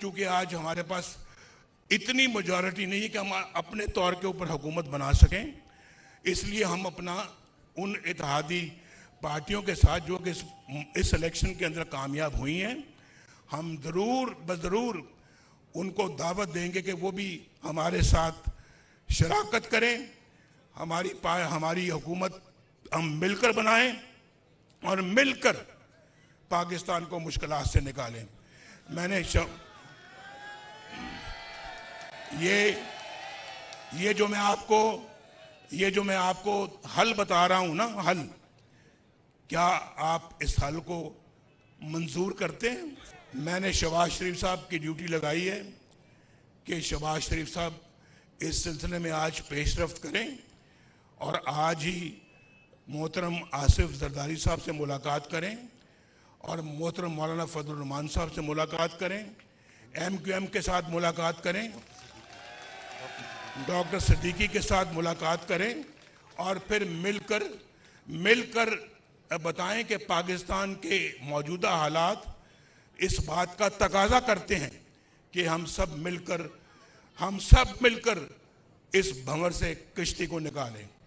चूंकि आज हमारे पास इतनी मेजॉरिटी नहीं है कि हम अपने तौर के ऊपर हुकूमत बना सकें, इसलिए हम अपना उन इत्तेहादी पार्टियों के साथ जो कि इस इलेक्शन के अंदर कामयाब हुई हैं, हम ज़रूर उनको दावत देंगे कि वो भी हमारे साथ शराकत करें, हमारी हुकूमत हम मिलकर बनाएं और मिलकर पाकिस्तान को मुश्किलात से निकालें। ये जो मैं आपको हल बता रहा हूं ना, हल, क्या आप इस हल को मंजूर करते हैं? मैंने शहबाज शरीफ साहब की ड्यूटी लगाई है कि शहबाज शरीफ साहब इस सिलसिले में आज पेशरफ्त करें और आज ही मोहतरम आसिफ जरदारी साहब से मुलाकात करें और मोहतरम मौलाना फजलुर रहमान साहब से मुलाकात करें, MQM के साथ मुलाकात करें, डॉक्टर सिद्दीकी के साथ मुलाकात करें और फिर मिलकर बताएं कि पाकिस्तान के मौजूदा हालात इस बात का तकाजा करते हैं कि हम सब मिलकर इस भंवर से किश्ती को निकालें।